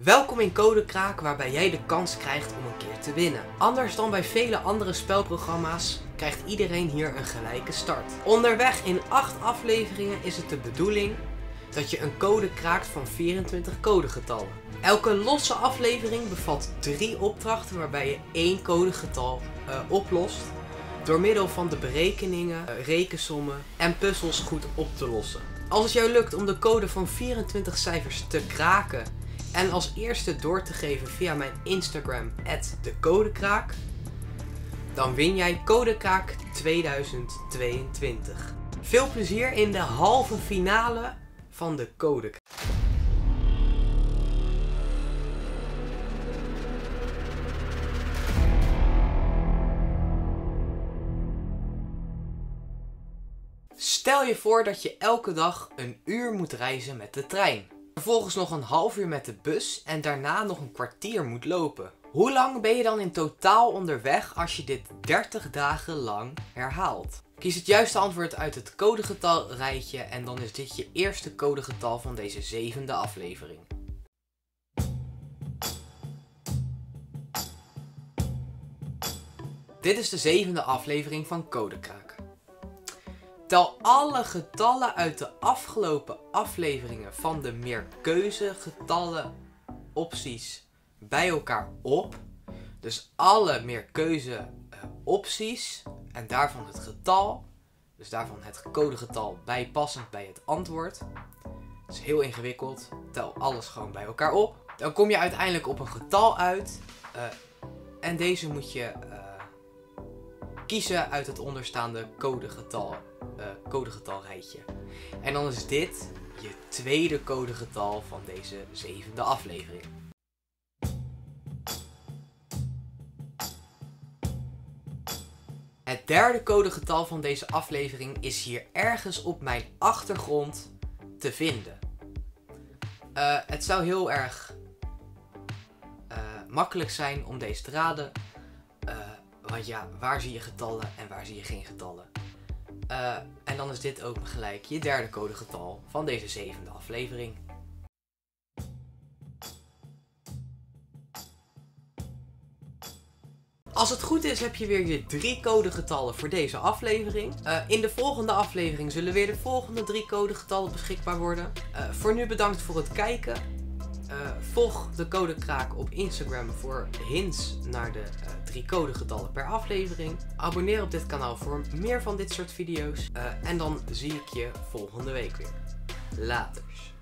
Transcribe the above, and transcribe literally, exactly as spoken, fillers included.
Welkom in Codekraak, waarbij jij de kans krijgt om een keer te winnen. Anders dan bij vele andere spelprogramma's krijgt iedereen hier een gelijke start. Onderweg in acht afleveringen is het de bedoeling dat je een code kraakt van vierentwintig codegetallen. Elke losse aflevering bevat drie opdrachten waarbij je één codegetal uh, oplost door middel van de berekeningen, uh, rekensommen en puzzels goed op te lossen. Als het jou lukt om de code van vierentwintig cijfers te kraken en als eerste door te geven via mijn Instagram at de Codekraak, dan win jij Codekraak tweeduizend tweeëntwintig. Veel plezier in de halve finale van de Codekraak. Stel je voor dat je elke dag een uur moet reizen met de trein. Vervolgens nog een half uur met de bus en daarna nog een kwartier moet lopen. Hoe lang ben je dan in totaal onderweg als je dit dertig dagen lang herhaalt? Kies het juiste antwoord uit het codegetal rijtje en dan is dit je eerste codegetal van deze zevende aflevering. Dit is de zevende aflevering van Codekraak. Tel alle getallen uit de afgelopen afleveringen van de meerkeuzegetallen opties bij elkaar op. Dus alle meerkeuze uh, opties en daarvan het getal. Dus daarvan het codegetal bijpassend bij het antwoord. Dat is heel ingewikkeld. Tel alles gewoon bij elkaar op. Dan kom je uiteindelijk op een getal uit. Uh, en deze moet je uh, kiezen uit het onderstaande codegetal. Uh, codegetalrijtje. En dan is dit je tweede codegetal van deze zevende aflevering. Het derde codegetal van deze aflevering is hier ergens op mijn achtergrond te vinden. Uh, het zou heel erg uh, makkelijk zijn om deze te raden. Uh, want ja, waar zie je getallen en waar zie je geen getallen? Uh, en dan is dit ook gelijk je derde codegetal van deze zevende aflevering. Als het goed is heb je weer je drie codegetallen voor deze aflevering. Uh, in de volgende aflevering zullen weer de volgende drie codegetallen beschikbaar worden. Uh, voor nu bedankt voor het kijken. Uh, volg de Codekraak op Instagram voor hints naar de uh, drie codegetallen per aflevering. Abonneer op dit kanaal voor meer van dit soort video's. Uh, en dan zie ik je volgende week weer. Laters.